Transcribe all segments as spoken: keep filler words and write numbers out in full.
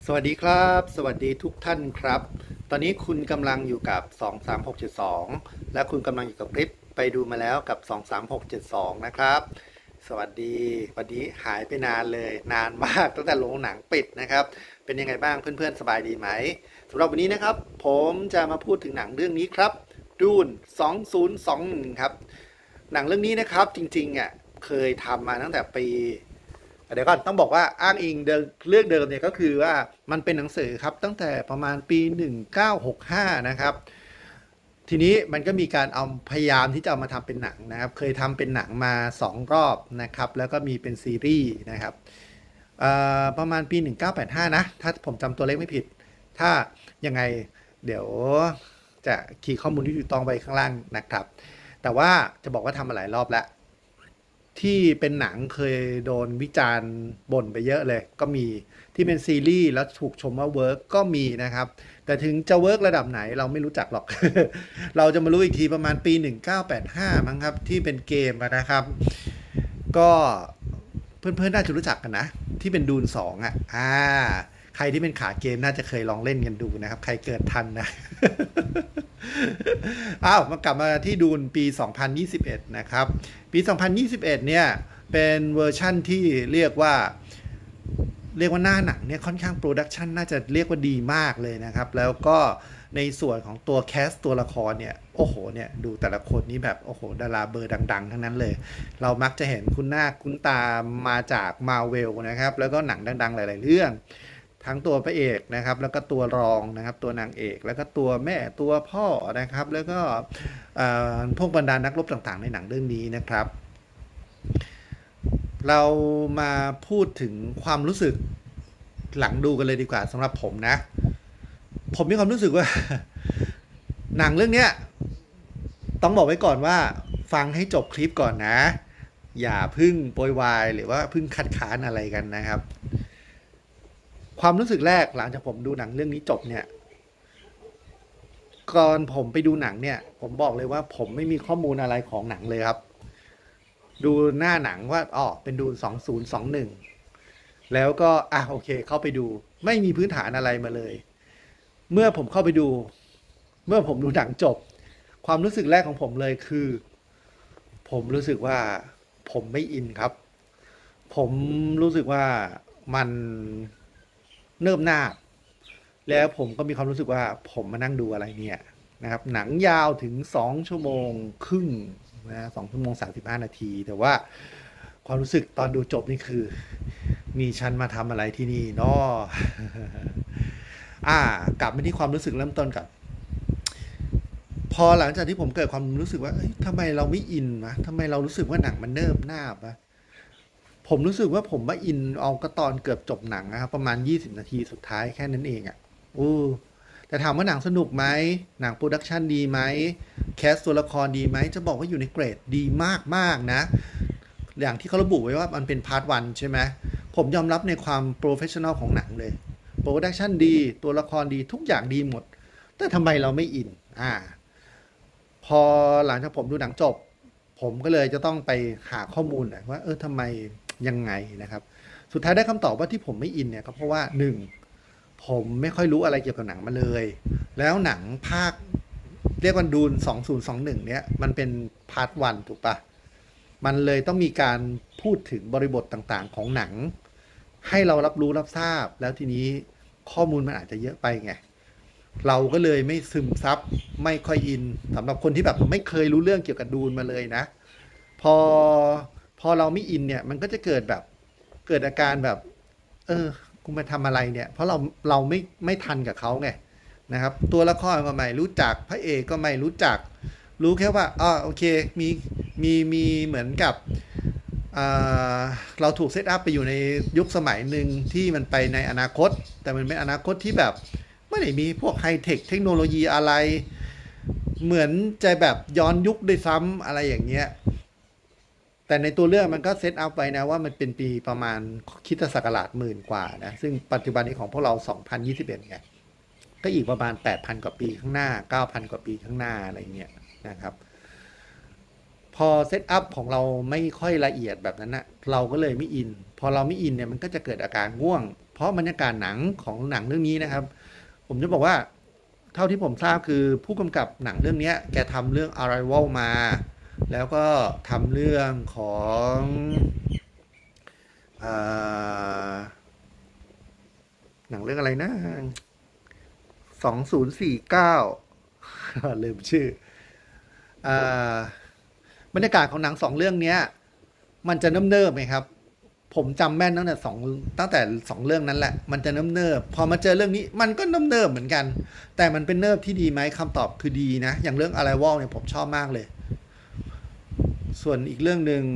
สวัสดีครับสวัสดีทุกท่านครับตอนนี้คุณกำลังอยู่กับสอง สาม หก เจ็ด สองและคุณกำลังอยู่กับคลิปไปดูมาแล้วกับสอง สาม หก เจ็ด สองนะครับสวัสดีวันนี้หายไปนานเลยนานมากตั้งแต่โรงหนังปิดนะครับเป็นยังไงบ้างเพื่อนๆสบายดีไหมสำหรับวันนี้นะครับผมจะมาพูดถึงหนังเรื่องนี้ครับดูนสองพันยี่สิบเอ็ดครับหนังเรื่องนี้นะครับจริงๆอ่ะเคยทำมาตั้งแต่ปี เดี๋ยวก่อนต้องบอกว่าอ้างอิงเดิมเรื่องเดิมเนี่ยก็คือว่ามันเป็นหนังสือครับตั้งแต่ประมาณปีหนึ่งเก้าหกห้านะครับทีนี้มันก็มีการเอาพยายามที่จะเอามาทำเป็นหนังนะครับเคยทำเป็นหนังมาสองรอบนะครับแล้วก็มีเป็นซีรีส์นะครับประมาณปีหนึ่งเก้าแปดห้านะถ้าผมจำตัวเลขไม่ผิดถ้ายังไงเดี๋ยวจะคีย์ข้อมูลที่ถูกต้องไปข้างล่างนะครับแต่ว่าจะบอกว่าทำมาหลายรอบแล้ว ที่เป็นหนังเคยโดนวิจารณ์บ่นไปเยอะเลยก็มีที่เป็นซีรีส์แล้วถูกชมว่าเวิร์กก็มีนะครับแต่ถึงจะเวิร์กระดับไหนเราไม่รู้จักหรอก เราจะมารู้อีกทีประมาณปีหนึ่งเก้าแปดห้ามั้งครับที่เป็นเกมนะครับก็เพื่อนๆน่าจะรู้จักกันนะที่เป็นดูนสองอ่ะอ่าใครที่เป็นขาเกมน่าจะเคยลองเล่นกันดูนะครับใครเกิดทันนะ อ้าวมากลับมาที่ดูนปีสองพันยี่สิบเอ็ดนะครับปีสองพันยี่สิบเอ็ดเนี่ยเป็นเวอร์ชั่นที่เรียกว่าเรียกว่าหน้าหนังเนี่ยค่อนข้างโปรดักชันน่าจะเรียกว่าดีมากเลยนะครับแล้วก็ในส่วนของตัวแคสตัวละครเนี่ยโอ้โหเนี่ยดูแต่ละคนนี้แบบโอ้โหดาราเบอร์ดังๆทั้งนั้นเลยเรามักจะเห็นคุณหน้าคุณตามาจากมาเวลนะครับแล้วก็หนังดังๆหลายๆเรื่องทั้งตัวพระเอกนะครับแล้วก็ตัวรองนะครับตัวนางเอกแล้วก็ตัวแม่ตัวพ่อนะครับแล้วก็พวกบรรดานักรบต่างๆในหนังเรื่องนี้นะครับเรามาพูดถึงความรู้สึกหลังดูกันเลยดีกว่าสำหรับผมนะผมมีความรู้สึกว่า หนังเรื่องนี้ต้องบอกไว้ก่อนว่าฟังให้จบคลิปก่อนนะอย่าพึ่งโวยวายหรือว่าพึ่งคัดค้านอะไรกันนะครับความรู้สึกแรกหลังจากผมดูหนังเรื่องนี้จบเนี่ยก่อนผมไปดูหนังเนี่ยผมบอกเลยว่าผมไม่มีข้อมูลอะไรของหนังเลยครับดูหน้าหนังว่าอ๋อเป็นดูสองพันยี่สิบเอ็ดแล้วก็อ่ะโอเคเข้าไปดูไม่มีพื้นฐานอะไรมาเลยเมื่อผมเข้าไปดูเมื่อผมดูหนังจบความรู้สึกแรกของผมเลยคือผมรู้สึกว่าผมไม่อินครับผมรู้สึกว่ามันเนิบนาบแล้วผมก็มีความรู้สึกว่าผมมานั่งดูอะไรเนี่ยนะครับหนังยาวถึงสองชั่วโมงครึ่งนะสองชั่วโมงสามสิบห้านาทีแต่ว่าความรู้สึกตอนดูจบนี่คือมีฉันมาทำอะไรที่นี่เนาะอ่ากลับมาที่ความรู้สึกเริ่มต้นกับพอหลังจากที่ผมเกิดความรู้สึกว่าทำไมเราไม่อินวะทำไมเรารู้สึกว่าหนังมันเนิบนาบวะผมรู้สึกว่าผมมาอินเอาก็ตอนเกือบจบหนังนะครับประมาณยี่สิบนาทีสุดท้ายแค่นั้นเองอะ่ะอู้แต่ถามว่าหนังสนุกไหมหนังโปรดักชันดีไหมแคสตัวละครดีไหมจะบอกว่าอยู่ในเกรดดีมากๆนะอย่างที่เขาระบุไว้ว่ามันเป็นพาร์ทวันใช่ไหมผมยอมรับในความโปรเฟชชั่นอลของหนังเลยโปรดักชันดีตัวละครดีทุกอย่างดีหมดแต่ทำไมเราไม่อินอ่าพอหลังจากผมดูหนังจบผมก็เลยจะต้องไปหาข้อมูลว่าเออทำไมยังไงนะครับสุดท้ายได้คำตอบว่าที่ผมไม่อินเนี่ยก็เพราะว่าหนึ่งผมไม่ค่อยรู้อะไรเกี่ยวกับหนังมาเลยแล้วหนังภาคเรียกว่าดูนสองพันยี่สิบเอ็ดเนี่ยมันเป็นพาร์ทวันถูกปะมันเลยต้องมีการพูดถึงบริบทต่างๆของหนังให้เรารับรู้รับทราบแล้วทีนี้ข้อมูลมันอาจจะเยอะไปไงเราก็เลยไม่ซึมซับไม่ค่อยอินสำหรับคนที่แบบไม่เคยรู้เรื่องเกี่ยวกับดูนมาเลยนะพอพอเราไม่อินเนี่ยมันก็จะเกิดแบบเกิดอาการแบบเออกูมาทำอะไรเนี่ยเพราะเราเราไม่ไม่ทันกับเขาไงนะครับตัวละครก็ไม่รู้จักพระเอกก็ไม่รู้จักรู้แค่ว่าอ๋อโอเคมีมีมีเหมือนกับเราถูกเซตอัพไปอยู่ในยุคสมัยหนึ่งที่มันไปในอนาคตแต่มันเป็นอนาคตที่แบบไม่ได้มีพวกไฮเทคเทคโนโลยีอะไรเหมือนจะแบบย้อนยุคด้วยซ้ำอะไรอย่างเงี้ยแต่ในตัวเรื่องมันก็เซตอัพไว้นะว่ามันเป็นปีประมาณคริสตศักราชหมื่นกว่านะซึ่งปัจจุบันนี้ของพวกเราสองพันยี่สิบเอ็ดไงก็อีกประมาณแปดพันกว่าปีข้างหน้าเก้าพันกว่าปีข้างหน้าอะไรเงี้ยนะครับพอเซตอัพของเราไม่ค่อยละเอียดแบบนั้นนะเราก็เลยไม่อินพอเราไม่อินเนี่ยมันก็จะเกิดอาการง่วงพราะบรรยากาศหนังของหนังเรื่องนี้นะครับผมจะบอกว่าเท่าที่ผมทราบคือผู้กำกับหนังเรื่องนี้แกทำเรื่อง Arrival มาแล้วก็ทำเรื่องของอ่าหนังเรื่องอะไรนะสองศูนย์สี่เก้าลืมชื่ออ่าบรรยากาศของหนังสองเรื่องนี้มันจะเนิบๆไหมครับผมจำแม่นตั้งแต่สองตั้งแต่สองเรื่องนั้นแหละมันจะเนิบๆพอมาเจอเรื่องนี้มันก็เนิบๆเหมือนกันแต่มันเป็นเนิบที่ดีไหมคำตอบคือดีนะอย่างเรื่อง Arrival เนี่ยผมชอบมากเลยส่วนอีกเรื่องหนึ่ง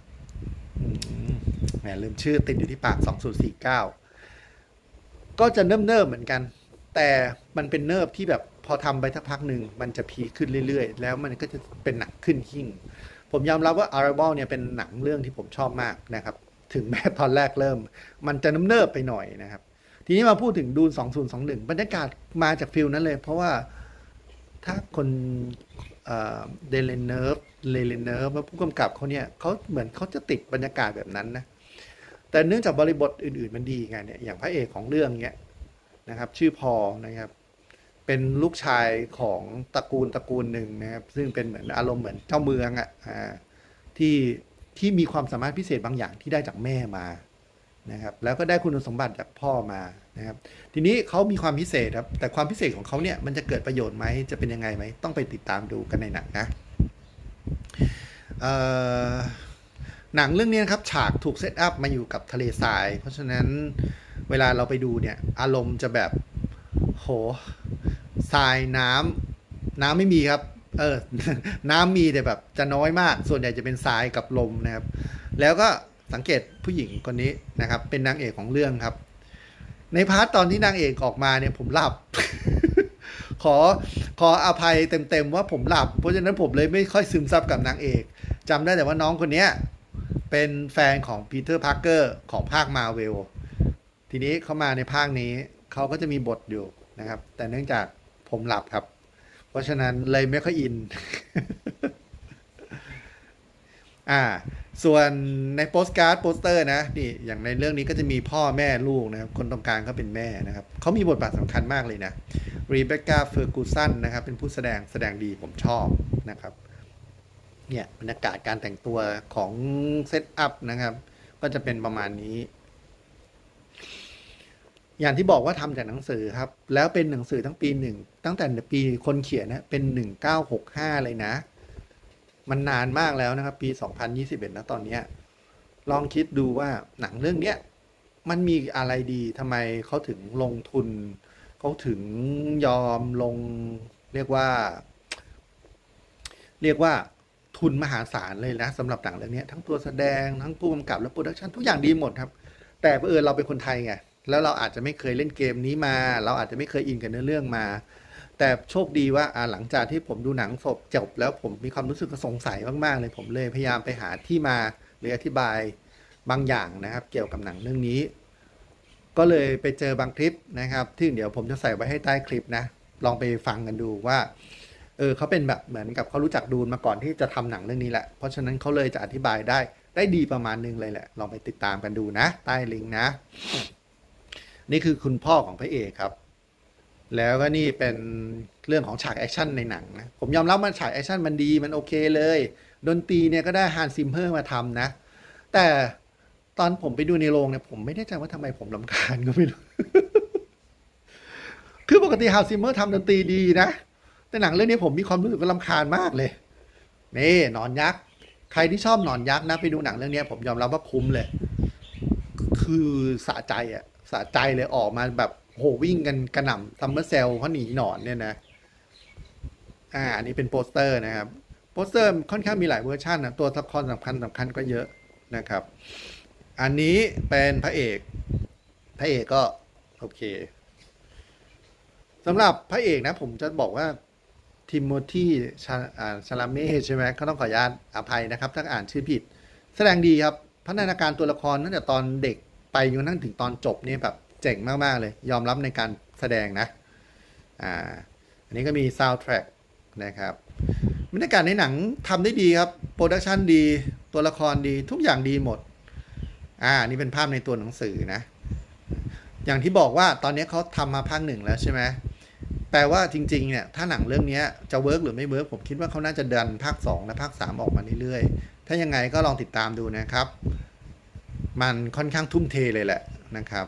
แหมลืมชื่อติดอยู่ที่ปากสองศูนย์สี่เก้าก็จะเนิบๆเหมือนกันแต่มันเป็นเนิบที่แบบพอทำไปสักพักหนึ่งมันจะพีขึ้นเรื่อยๆแล้วมันก็จะเป็นหนักขึ้นหิ่งผมยอมรับว่า Arrival เนี่ยเป็นหนังเรื่องที่ผมชอบมากนะครับถึงแม้ตอนแรกเริ่มมันจะน้ำเนิบไปหน่อยนะครับทีนี้มาพูดถึงดูนสองศูนย์สองหนึ่งบรรยากาศมาจากฟิลนั้นเลยเพราะว่าถ้าคนเดเลนเนิร์ฟเลเลนเนิร์ฟว่าผู้กำกับเขาเนี่ยเขาเหมือนเขาจะติดบรรยากาศแบบนั้นนะแต่เนื่องจากบริบทอื่นๆมันดีไงเนี่ยอย่างพระเอกของเรื่องเนี้ยนะครับชื่อพอนะครับเป็นลูกชายของตระกูลตระกูลหนึ่งนะครับซึ่งเป็นเหมือนอารมณ์เหมือนเจ้าเมืองอ่ะที่ที่มีความสามารถพิเศษบางอย่างที่ได้จากแม่มานะครับแล้วก็ได้คุณสมบัติจากพ่อมานะครับทีนี้เขามีความพิเศษครับแต่ความพิเศษของเขาเนี่ยมันจะเกิดประโยชน์ไหมจะเป็นยังไงไหมต้องไปติดตามดูกันในหนังนะหนังเรื่องนี้นะครับฉากถูกเซตอัพมาอยู่กับทะเลทรายเพราะฉะนั้นเวลาเราไปดูเนี่ยอารมณ์จะแบบโหทรายน้ำน้ำไม่มีครับเออน้ำมีแต่แบบจะน้อยมากส่วนใหญ่จะเป็นทรายกับลมนะครับแล้วก็สังเกตผู้หญิงคนนี้นะครับเป็นนางเอกของเรื่องครับในพาร์ทตอนที่นางเอกออกมาเนี่ยผมหลับ ขอขออภัยเต็มๆว่าผมหลับเพราะฉะนั้นผมเลยไม่ค่อยซึมซับกับนางเอกจำได้แต่ว่าน้องคนนี้เป็นแฟนของปีเตอร์พาร์เกอร์ของภาคมาเวลทีนี้เขามาในภาคนี้เขาก็จะมีบทอยู่นะครับแต่เนื่องจากผมหลับครับเพราะฉะนั้นเลยไม่ค่อยอิน อ่าส่วนในโปสการ์ดโปสเตอร์นะนี่อย่างในเรื่องนี้ก็จะมีพ่อแม่ลูกนะครับคนตรงกลางก็เป็นแม่นะครับเขามีบทบาทสำคัญมากเลยนะรีเบคก้าเฟอร์กูสันนะครับเป็นผู้แสดงแสดงดีผมชอบนะครับเนี่ยบรรยากาศการแต่งตัวของเซตอัพนะครับก็จะเป็นประมาณนี้อย่างที่บอกว่าทำจากหนังสือครับแล้วเป็นหนังสือทั้งปีหนึ่งตั้งแต่ปีคนเขียนนะเป็นหนึ่งเก้าหกห้าเลยนะมันนานมากแล้วนะครับปีสองพันยี่สิบเอ็ดนะตอนนี้ลองคิดดูว่าหนังเรื่องเนี้ยมันมีอะไรดีทำไมเขาถึงลงทุนเขาถึงยอมลงเรียกว่าเรียกว่าทุนมหาศาลเลยนะสำหรับหนังเรื่องนี้ทั้งตัวแสดงทั้งผู้กำกับและโปรดักชันทุกอย่างดีหมดครับแต่เผอิญเราเป็นคนไทยไงแล้วเราอาจจะไม่เคยเล่นเกมนี้มาเราอาจจะไม่เคยอินกับเนื้อเรื่องมาแต่โชคดีว่าหลังจากที่ผมดูหนังจบจบแล้วผมมีความรู้สึกสงสัยมากๆเลยผมเลยพยายามไปหาที่มาหรืออธิบายบางอย่างนะครับเกี่ยวกับหนังเรื่องนี้ก็เลยไปเจอบางคลิปนะครับที่เดี๋ยวผมจะใส่ไว้ให้ใต้คลิปนะลองไปฟังกันดูว่าเออเขาเป็นแบบเหมือนกับเขารู้จักดูนมาก่อนที่จะทำหนังเรื่องนี้แหละเพราะฉะนั้นเขาเลยจะอธิบายได้ได้ดีประมาณนึงเลยแหละลองไปติดตามกันดูนะใต้ลิงก์นะนี่คือคุณพ่อของพระเอกครับแล้วก็นี่เป็นเรื่องของฉากแอคชั่นในหนังนะผมยอมรับว่าฉากแอคชั่นมันดีมันโอเคเลยดนตรีเนี่ยก็ได้ฮันซิมเมอร์มาทำนะแต่ตอนผมไปดูในโรงเนี่ยผมไม่แน่ใจว่าทำไมผมรำคาญก็ไม่รู้ คือปกติฮันซิมเมอร์ทำดนตรีดีนะแต่หนังเรื่องนี้ผมมีความรู้สึกว่ารำคาญมากเลยนี่หนอนยักษ์ใครที่ชอบหนอนยักษ์นะไปดูหนังเรื่องนี้ผมยอมรับว่าคุ้มเลยคือสะใจอะสะใจเลยออกมาแบบโหวิ่งกันกระหน่ำซัมเมอร์เซลเขาหนีหนอนเนี่ยนะอ่าอันนี้เป็นโปสเตอร์นะครับโปสเตอร์ค่อนข้างมีหลายเวอร์ชันนะตัวละครสำคัญสำคัญก็เยอะนะครับอันนี้เป็นพระเอกพระเอกก็โอเคสำหรับพระเอกนะผมจะบอกว่าทิโมธีชาชาลาเม่ใช่ไหมเขาต้องขออนุญาตอภัยนะครับถ้าอ่านชื่อผิดแสดงดีครับพัฒนาการตัวละครตั้งแต่ตอนเด็กไปจนกระทั่งถึงตอนจบเนี่ยแบบเจ๋งมากๆเลยยอมรับในการแสดงนะอ่าอันนี้ก็มีซาวด์แทร็กนะครับบรรยากาศในหนังทำได้ดีครับโปรดักชันดีตัวละครดีทุกอย่างดีหมดอ่านี่เป็นภาพในตัวหนังสือนะอย่างที่บอกว่าตอนนี้เขาทำมาภาคหนึ่งแล้วใช่ไหมแปลว่าจริงๆเนี่ยถ้าหนังเรื่องนี้จะเวิร์กหรือไม่เวิร์กผมคิดว่าเขาน่าจะดันภาคสองและภาคสามออกมาเรื่อยๆถ้ายังไงก็ลองติดตามดูนะครับมันค่อนข้างทุ่มเทเลยแหละนะครับ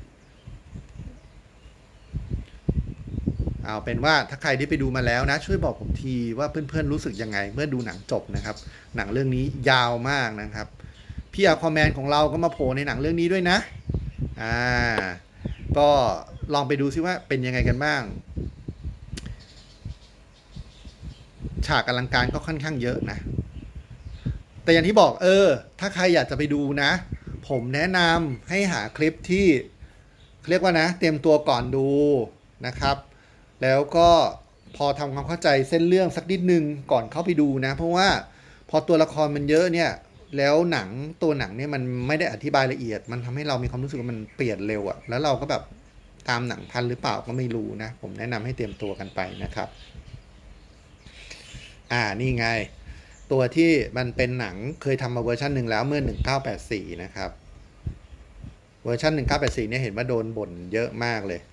เอาเป็นว่าถ้าใครที่ไปดูมาแล้วนะช่วยบอกผมทีว่าเพื่อนๆรู้สึกยังไงเมื่อดูหนังจบนะครับหนังเรื่องนี้ยาวมากนะครับพี่อควาแมนของเราก็มาโผล่ในหนังเรื่องนี้ด้วยนะอ่าก็ลองไปดูซิว่าเป็นยังไงกันบ้างฉากอลังการก็ค่อนข้างเยอะนะแต่อย่างที่บอกเออถ้าใครอยากจะไปดูนะผมแนะนำให้หาคลิปที่เรียกว่านะเตรียมตัวก่อนดูนะครับแล้วก็พอทำความเข้าใจเส้นเรื่องสักนิดนึงก่อนเข้าไปดูนะเพราะว่าพอตัวละครมันเยอะเนี่ยแล้วหนังตัวหนังเนี่ยมันไม่ได้อธิบายละเอียดมันทำให้เรามีความรู้สึกว่ามันเปลี่ยนเร็วอะแล้วเราก็แบบตามหนังทันหรือเปล่าก็ไม่รู้นะผมแนะนำให้เตรียมตัวกันไปนะครับอ่านี่ไงตัวที่มันเป็นหนังเคยทำมาเวอร์ชันหนึ่งแล้วเมื่อหนึ่งเก้าแปดสี่นะครับเวอร์ชันหนึ่งเก้าแปดสี่เนี่ยเห็นว่าโดนบ่นเยอะมากเลย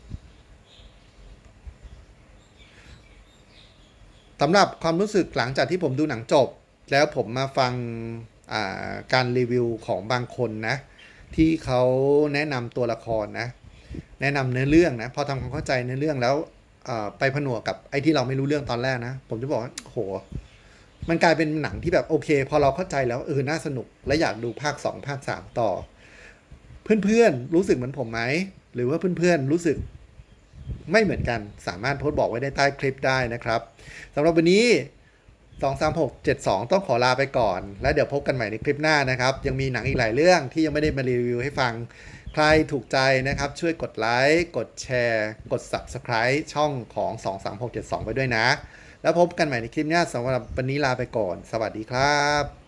สำหรับความรู้สึกหลังจากที่ผมดูหนังจบแล้วผมมาฟังการรีวิวของบางคนนะที่เขาแนะนำตัวละครนะแนะนำเนื้อเรื่องนะพอทำความเข้าใจเนื้อเรื่องแล้วไปผนวกกับไอ้ที่เราไม่รู้เรื่องตอนแรกนะผมจะบอกว่าโหมันกลายเป็นหนังที่แบบโอเคพอเราเข้าใจแล้วเออน่าสนุกและอยากดูภาคสองภาคสามต่อเพื่อนๆรู้สึกเหมือนผมไหมหรือว่าเพื่อนๆรู้สึกไม่เหมือนกันสามารถโพสต์บอกไว้ได้ใต้คลิปได้นะครับสำหรับวันนี้สอง สาม หก เจ็ด สองต้องขอลาไปก่อนแล้วเดี๋ยวพบกันใหม่ในคลิปหน้านะครับยังมีหนังอีกหลายเรื่องที่ยังไม่ได้มารีวิวให้ฟังใครถูกใจนะครับช่วยกดไลค์กดแชร์กด ซับสไครบ์ ช่องของ สอง สาม หก เจ็ด สอง ไปด้วยนะแล้วพบกันใหม่ในคลิปหน้าสำหรับวันนี้ลาไปก่อนสวัสดีครับ